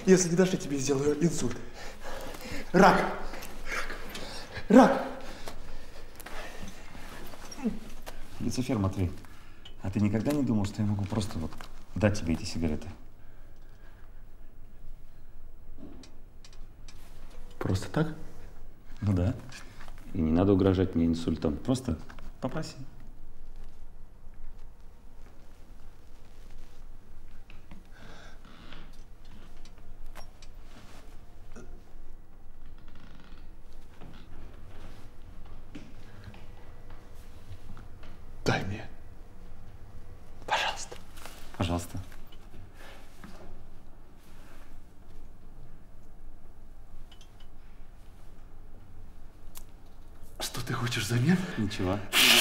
Если не дашь, я тебе сделаю инсульт. Рак. Рак. Люцифер, Матвей, а ты никогда не думал, что я могу просто вот дать тебе эти сигареты? Просто так? Ну да. И не надо угрожать мне инсультом. Просто попроси. Дай мне. Пожалуйста. Пожалуйста. Что ты хочешь взамен? Ничего.